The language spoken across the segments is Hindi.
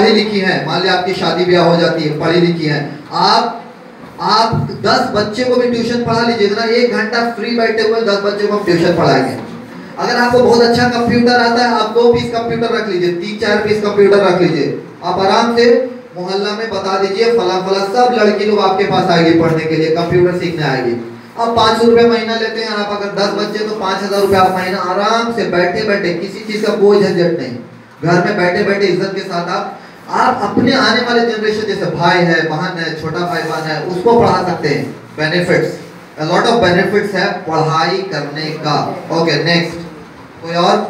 पढ़ी लिखी हैं, मान लिया आपकी शादी ब्याह हो जाती है, पढ़ी लिखी हैं, आप 10 बच्चे को भी ट्यूशन पढ़ा लीजिए ना, 1 घंटा फ्री बैठे हुए 10 बच्चे को हम ट्यूशन पढ़ाएंगे। अगर आपको बहुत अच्छा कंप्यूटर आता है, आप 2 पीस कंप्यूटर रख लीजिए, 3-4 पीस कंप्यूटर रख लीजिए, आप आराम से मोहल्ला में बता दीजिए फला फला, सब लड़की लोग आपके पास आएगी पढ़ने के लिए, कंप्यूटर सीखने आएगी। अब 500 रुपये महीना लेते हैं आप, अगर 10 बच्चे तो 5000 रुपये आप महीना आराम से बैठे बैठे, किसी चीज का कोई झंझट नहीं, घर में बैठे बैठे इज्जत के साथ आप अपने आने वाले जनरेशन, जैसे भाई है, बहन है, छोटा भाई बहन है, उसको पढ़ा सकते हैं। Benefits, a lot of benefits है पढ़ाई करने का। ओके नेक्स्ट, कोई और?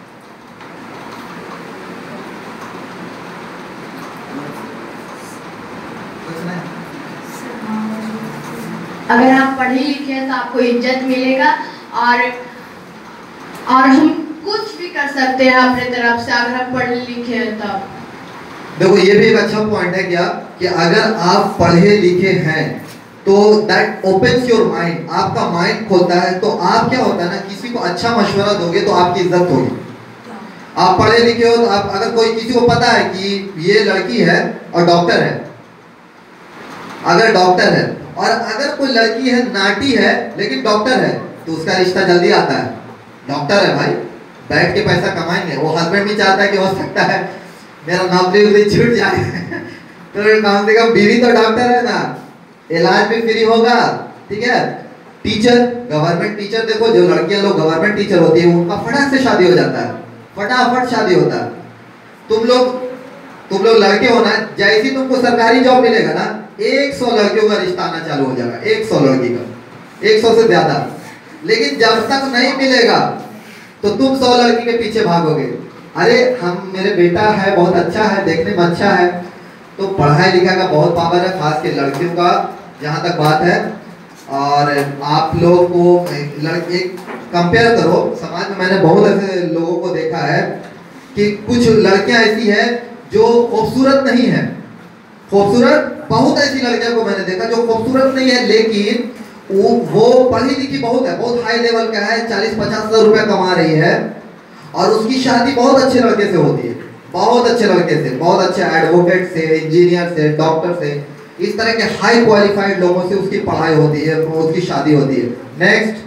अगर आप पढ़े लिखे हैं तो आपको इज्जत मिलेगा, और हम कुछ भी कर सकते हैं अपने तरफ से अगर हम पढ़े लिखे हैं तब। देखो ये भी एक अच्छा पॉइंट है क्या, कि अगर आप पढ़े लिखे हैं तो दैट ओपन्स योर माइंड, आपका माइंड खोलता है, तो आप क्या होता है ना, किसी को अच्छा मशवरा दोगे तो आपकी इज्जत होगी। आप पढ़े लिखे हो तो आप, अगर कोई किसी को पता है कि ये लड़की है और डॉक्टर है, अगर डॉक्टर है, और अगर कोई लड़की है नाटी है लेकिन डॉक्टर है, तो उसका रिश्ता जल्दी आता है। डॉक्टर है भाई, बैठ के पैसा कमाएंगे, वो हस्बैंड भी चाहता है कि हो सकता है मेरा नौकरी छूट जाए तो कम से कम बीवी तो डॉक्टर है ना, इलाज भी फ्री होगा, ठीक है। टीचर, गवर्नमेंट टीचर, देखो जो लड़कियां लोग गवर्नमेंट टीचर होती है उनका फटाक से शादी हो जाता है, फटाफट शादी होता है। तुम लोग लड़के हो ना, जैसे तुमको सरकारी जॉब मिलेगा ना, 100 लड़कियों का रिश्ता आना चालू हो जाएगा, 100 लड़की का, 100 से ज्यादा। लेकिन जब तक नहीं मिलेगा तो तुम 100 लड़की के पीछे भागोगे। अरे मेरे बेटा है, बहुत अच्छा है, देखने में अच्छा है। तो पढ़ाई लिखाई का बहुत पावर है, खास के लड़कियों का जहाँ तक बात है। और आप लोग को एक कंपेयर करो, समाज में मैंने बहुत ऐसे लोगों को देखा है कि कुछ लड़कियां ऐसी हैं जो खूबसूरत नहीं है, खूबसूरत, बहुत ऐसी लड़कियों को मैंने देखा जो खूबसूरत नहीं है, लेकिन वो पढ़ी लिखी बहुत है, बहुत हाई लेवल का है, 40-50 हज़ार रुपया कमा रही है, और उसकी शादी बहुत अच्छे लड़के से होती है, बहुत अच्छे लड़के से, बहुत अच्छे एडवोकेट से, इंजीनियर से, डॉक्टर से, इस तरह के हाई क्वालिफाइड लोगों से उसकी पढ़ाई होती है, उसकी शादी होती है। नेक्स्ट,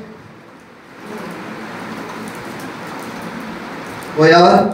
कोई और?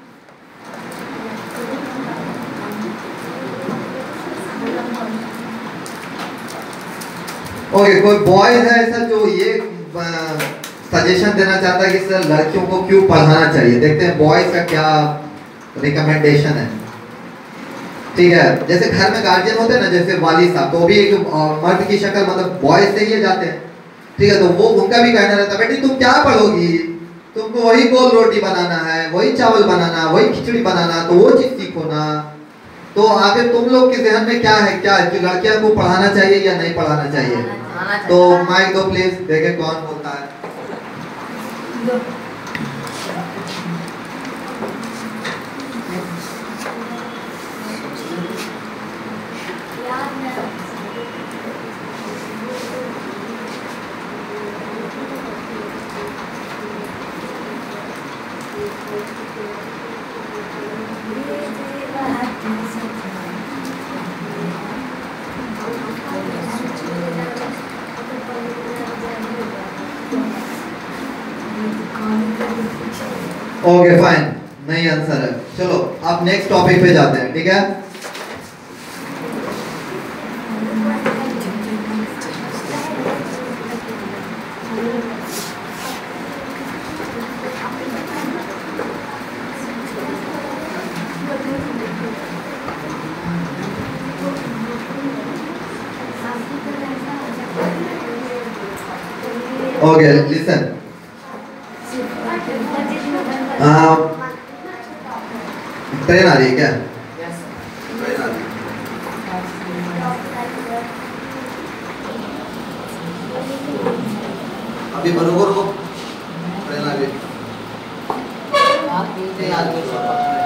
ओके, कोई बॉयज है ऐसा जो ये सजेशन देना चाहता है कि सर लड़कियों को क्यों पढ़ाना चाहिए? देखते हैं बॉयज का क्या रिकमेंडेशन है। ठीक है, जैसे घर में गार्जियन होते हैं ना, जैसे वाली साहब, तो भी एक मर्द की शक्ल मतलब बॉयज से ही जाते हैं, ठीक है, तो वो उनका भी कहना रहता है बेटी तुम क्या पढ़ोगी, तुमको वही गोल रोटी बनाना है, वही चावल बनाना, वही खिचड़ी बनाना, तो वो चीज सीखो ना। तो आगे तुम लोग के जहन में क्या है, क्या लड़कियों को पढ़ाना चाहिए या नहीं पढ़ाना चाहिए? तो माइक दो प्लीज, देखें कौन बोलता है। ओके फाइन, नहीं आंसर है। चलो अब नेक्स्ट टॉपिक पे जाते हैं, ठीक है। ओके लिसन, ट्रेन आ रही है क्या? अभी बरोबर को ट्रेन आ रही है।